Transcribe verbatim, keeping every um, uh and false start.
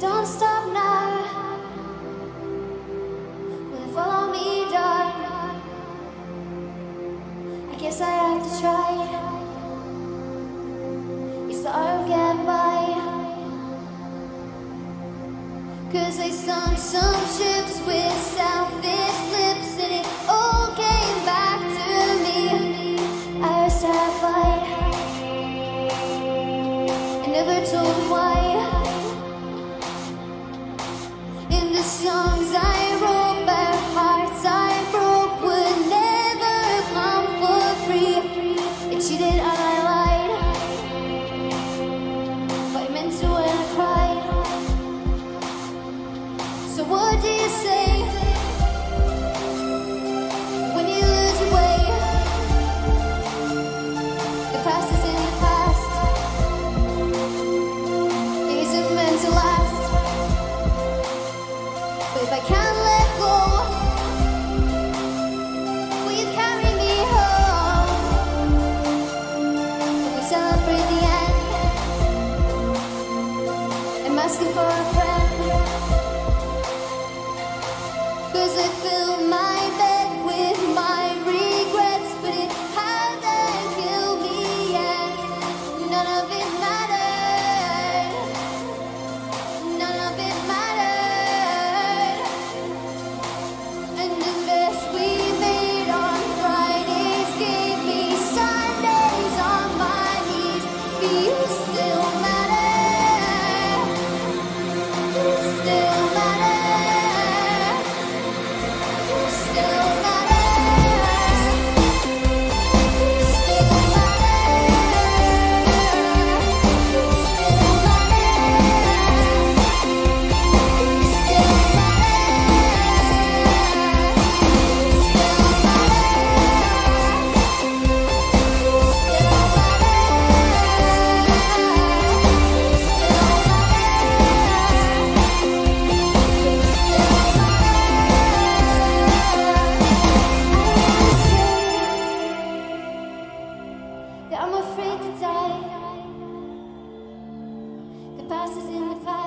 don't stop now. Will you follow me, darling? I guess I have to try. It's the I'll get by. Cause I sunk some ships with selfish lips, and it all came back to me. I was terrified, I never told why. In the songs I wrote, but hearts I broke would never come for free. I cheated and I lied, but I meant to when I cried. So what do you say when you lose your way? The past is in the past. It isn't meant to last. But if I can't let go, will you carry me home? Will we celebrate the end? I'm asking for a friend. Cause I fill my bed with my regrets, but it hasn't killed me yet. None of it mattered. None of it mattered. And the mess we made on Fridays gave me Sundays on my knees. But you still matter. You still matter. I'm afraid to die. The past is in the past.